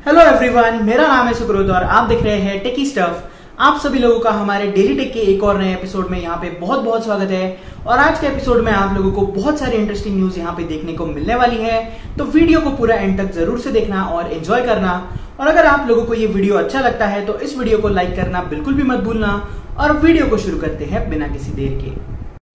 Hello everyone, मेरा नाम है सुकृत और आप देख रहे हैं टेकी स्टफ। आप सभी लोगों का हमारे डेली टेक के एक और नए एपिसोड में यहाँ पे बहुत बहुत स्वागत है। और आज के एपिसोड में आप लोगों को बहुत सारी इंटरेस्टिंग न्यूज यहाँ पे देखने को मिलने वाली है, तो वीडियो को पूरा एंड तक जरूर से देखना और एंजॉय करना। और अगर आप लोगों को ये वीडियो अच्छा लगता है तो इस वीडियो को लाइक करना बिल्कुल भी मत भूलना। और वीडियो को शुरू करते हैं बिना किसी देर के।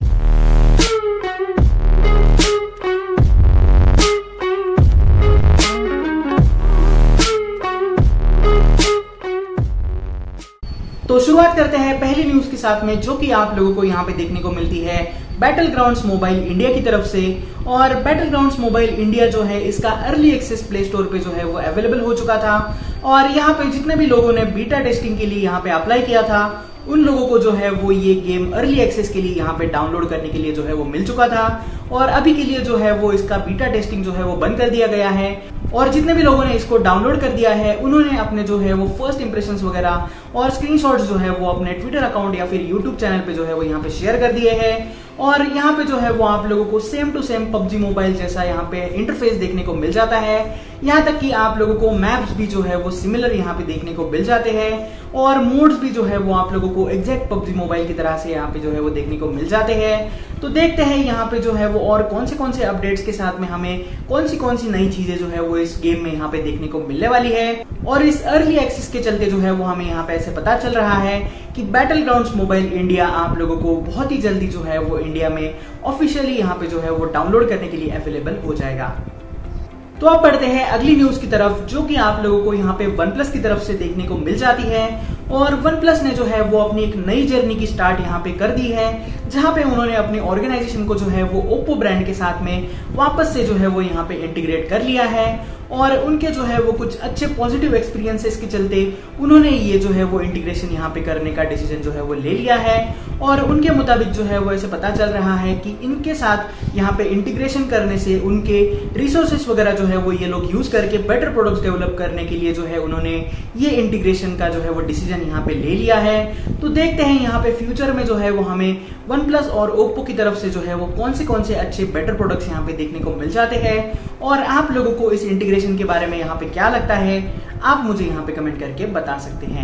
तो शुरुआत करते हैं पहली न्यूज के साथ में, जो कि आप लोगों को यहाँ पे देखने को मिलती है बैटल ग्राउंड्स मोबाइल इंडिया की तरफ से। और बैटल ग्राउंड्स मोबाइल इंडिया जो है इसका अर्ली एक्सेस प्ले स्टोर पे जो है वो अवेलेबल हो चुका था। और यहाँ पे जितने भी लोगों ने बीटा टेस्टिंग के लिए यहाँ पे अप्लाई किया था उन लोगों को जो है वो ये गेम अर्ली एक्सेस के लिए यहाँ पे डाउनलोड करने के लिए जो है वो मिल चुका था। और अभी के लिए जो है वो इसका बीटा टेस्टिंग जो है वो बंद कर दिया गया है। और जितने भी लोगों ने इसको डाउनलोड कर दिया है उन्होंने अपने जो है वो फर्स्ट इंप्रेशंस वगैरह और स्क्रीनशॉट्स जो है वो अपने ट्विटर अकाउंट या फिर यूट्यूब चैनल पे जो है वो यहाँ पे शेयर कर दिए हैं। और यहाँ पे जो है वो आप लोगों को same to same PUBG mobile जैसा यहाँ पे इंटरफेस देखने को मिल जाता है। यहाँ तक कि आप लोगों को मैप्स भी जो है वो सिमिलर यहाँ पे देखने को मिल जाते हैं। और मोड्स भी जो है वो आप लोगों को एग्जैक्ट पबजी मोबाइल की तरह से यहाँ पे जो है वो देखने को मिल जाते हैं। तो देखते हैं यहाँ पे जो है वो और कौन से अपडेट्स के साथ में हमें कौन सी नई चीजें जो है वो इस गेम में यहाँ पे देखने को मिलने वाली है। और इस अर्ली एक्सेस के चलते जो है वो हमें यहाँ पे ऐसे पता चल रहा है कि बैटल ग्राउंड्स मोबाइल इंडिया आप लोगों को बहुत ही जल्दी जो है वो इंडिया में ऑफिशियली यहाँ पे जो है वो डाउनलोड करने के लिए अवेलेबल हो जाएगा। तो अब बढ़ते हैं अगली न्यूज की तरफ, जो कि आप लोगों को यहाँ पे OnePlus की तरफ से देखने को मिल जाती है। और OnePlus ने जो है वो अपनी एक नई जर्नी की स्टार्ट यहाँ पे कर दी है, जहाँ पे उन्होंने अपने ऑर्गेनाइजेशन को जो है वो Oppo ब्रांड के साथ में वापस से जो है वो यहाँ पे इंटीग्रेट कर लिया है। और उनके जो है वो कुछ अच्छे पॉजिटिव एक्सपीरियंसेस के चलते उन्होंने ये जो है वो इंटीग्रेशन यहाँ पे करने का डिसीजन जो है वो ले लिया है। और उनके मुताबिक जो है वो ऐसे पता चल रहा है कि इनके साथ यहाँ पे इंटीग्रेशन करने से उनके रिसोर्सेस वगैरह जो है वो ये लोग यूज करके बेटर प्रोडक्ट्स डेवलप करने के लिए जो है उन्होंने ये इंटीग्रेशन का जो है वो डिसीजन यहाँ पे ले लिया है। तो देखते हैं यहाँ पे फ्यूचर में जो है वो हमें OnePlus और Oppo की तरफ से जो है वो कौन से अच्छे बेटर प्रोडक्ट्स यहाँ पे देखने को मिल जाते हैं। और आप लोगों को इस इंटीग्रेशन के बारे में यहाँ पे क्या लगता है, आप मुझे यहाँ पे कमेंट करके बता सकते हैं।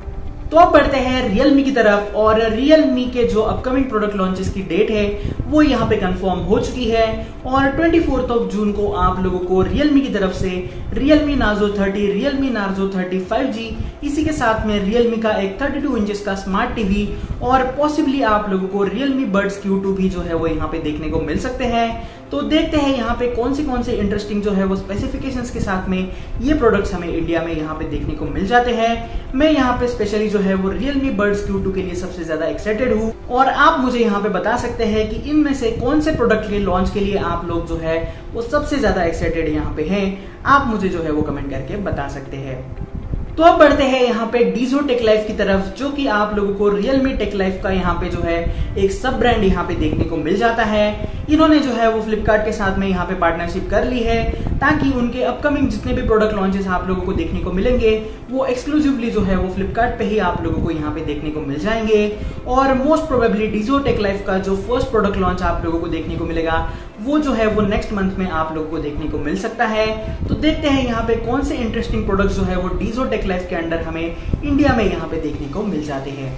तो अब बढ़ते हैं Realme की तरफ। और Realme के जो अपकमिंग प्रोडक्ट लॉन्चेस की डेट है वो यहाँ पे कंफर्म हो चुकी है। और 24 जून को आप लोगों को Realme की तरफ से Realme Narzo 30, Realme Narzo 30 5G, इसी के साथ में Realme का एक 32 इंचेस का स्मार्ट टीवी और पॉसिबली आप लोगों को Realme Buds Q2 भी जो है वो यहाँ पे देखने को मिल सकते हैं। तो देखते हैं यहाँ पे कौन से इंटरेस्टिंग जो है वो स्पेसिफिकेशंस के साथ में ये प्रोडक्ट्स हमें इंडिया में यहाँ पे देखने को मिल जाते हैं। मैं यहाँ पे स्पेशली जो है वो Realme Buds Q2 के लिए सबसे ज्यादा एक्साइटेड हूँ। और आप मुझे यहाँ पे बता सकते हैं कि इनमें से कौन से प्रोडक्ट के लॉन्च के लिए आप लोग जो है वो सबसे ज्यादा एक्साइटेड यहाँ पे हैं। आप मुझे जो है वो कमेंट करके बता सकते हैं। तो अब बढ़ते हैं यहाँ पे Dizzo Tech Life की तरफ, जो कि आप लोगों को Realme Tech Life का यहाँ पे जो है एक सब ब्रांड यहाँ पे देखने को मिल जाता है। इन्होंने जो है वो फ्लिपकार्ट के साथ में यहाँ पे पार्टनरशिप कर ली है, ताकि उनके अपकमिंग जितने भी प्रोडक्ट लॉन्चेस आप लोगों को देखने को मिलेंगे वो एक्सक्लूसिवली जो है वो फ्लिपकार्ट पे ही आप लोगों को यहाँ पे देखने को मिल जाएंगे। और most probably Dizzo Tech Life का जो फर्स्ट प्रोडक्ट लॉन्च आप लोगों को देखने को मिलेगा वो जो है वो नेक्स्ट मंथ में आप लोगों को देखने को मिल सकता है। तो देखते हैं यहाँ पे कौन से इंटरेस्टिंग प्रोडक्ट्स जो है वो Dizzo Tech Life के अंडर हमें इंडिया में यहाँ पे देखने को मिल जाते हैं।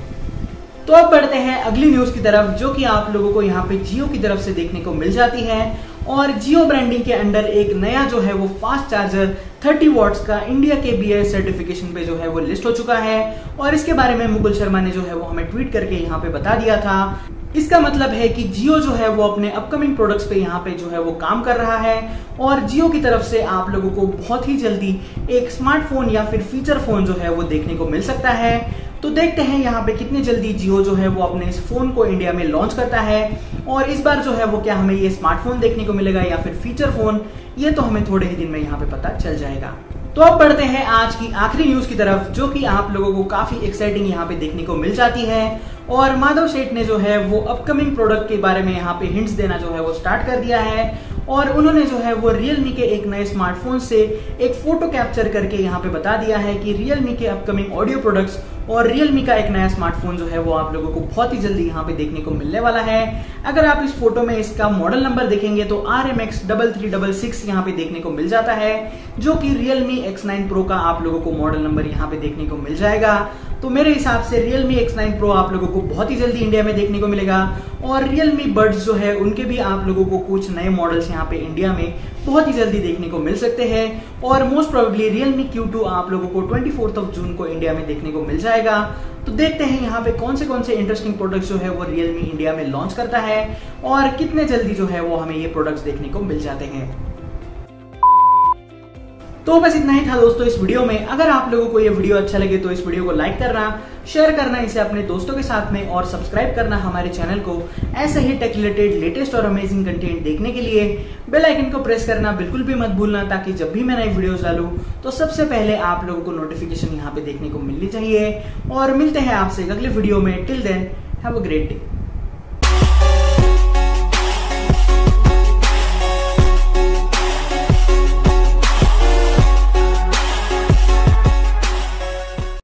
तो अब बढ़ते हैं अगली न्यूज की तरफ, जो कि आप लोगों को यहाँ पे जियो की तरफ से देखने को मिल जाती है। और जियो ब्रांडिंग के अंडर एक नया जो है वो फास्ट चार्जर 30 वॉट्स का इंडिया के BIS सर्टिफिकेशन पे जो है वो लिस्ट हो चुका है। और इसके बारे में मुकुल शर्मा ने जो है वो हमें ट्वीट करके यहाँ पे बता दिया था। इसका मतलब है कि जियो जो है वो अपने अपकमिंग प्रोडक्ट्स पे यहाँ पे जो है वो काम कर रहा है। और जियो की तरफ से आप लोगों को बहुत ही जल्दी एक स्मार्टफोन या फिर फीचर फोन जो है वो देखने को मिल सकता है। तो देखते हैं यहाँ पे कितनी जल्दी जियो जो है वो अपने इस फोन को इंडिया में लॉन्च करता है। और इस बार जो है वो क्या हमें ये स्मार्टफोन देखने को मिलेगा या फिर फीचर फोन, ये तो हमें थोड़े ही दिन में यहाँ पे पता चल जाएगा। तो अब बढ़ते हैं आज की आखिरी न्यूज की तरफ, जो कि आप लोगों को काफी एक्साइटिंग यहाँ पे देखने को मिल जाती है। और माधव सेठ ने जो है वो अपकमिंग प्रोडक्ट के बारे में यहाँ पे हिंट्स देना जो है वो स्टार्ट कर दिया है। और उन्होंने जो है वो Realme के एक नए स्मार्टफोन से एक फोटो कैप्चर करके यहाँ पे बता दिया है कि Realme के अपकमिंग ऑडियो प्रोडक्ट्स और Realme का एक नया स्मार्टफोन जो है वो आप लोगों को बहुत ही जल्दी यहाँ पे देखने को मिलने वाला है। अगर आप इस फोटो में इसका मॉडल नंबर देखेंगे तो RMX 3366 यहाँ पे देखने को मिल जाता है, जो कि Realme X9 Pro का आप लोगों को मॉडल नंबर यहाँ पे देखने को मिल जाएगा। तो मेरे हिसाब से Realme X9 Pro आप लोगों को बहुत ही जल्दी इंडिया में देखने को मिलेगा और Realme Buds जो है उनके भी आप लोगों को कुछ नए मॉडल्स यहाँ पे इंडिया में बहुत ही जल्दी देखने को मिल सकते हैं और मोस्ट प्रोबेबली Realme Q2 आप लोगों को 24 जून को इंडिया में देखने को मिल जाएगा। तो देखते हैं यहाँ पे कौन से इंटरेस्टिंग प्रोडक्ट्स जो है वो Realme इंडिया में लॉन्च करता है और कितने जल्दी जो है वो हमें ये प्रोडक्ट्स देखने को मिल जाते हैं। तो बस इतना ही था दोस्तों इस वीडियो में। अगर आप लोगों को ये वीडियो अच्छा लगे तो इस वीडियो को लाइक करना, शेयर करना इसे अपने दोस्तों के साथ में और सब्सक्राइब करना हमारे चैनल को ऐसे ही टेक रिलेटेड लेटेस्ट और अमेजिंग कंटेंट देखने के लिए। बेल आइकन को प्रेस करना बिल्कुल भी मत भूलना, ताकि जब भी मैं नई वीडियोस डालूं तो सबसे पहले आप लोगों को नोटिफिकेशन यहाँ पे देखने को मिलनी चाहिए। और मिलते हैं आपसे अगले वीडियो में। Till then have a great day.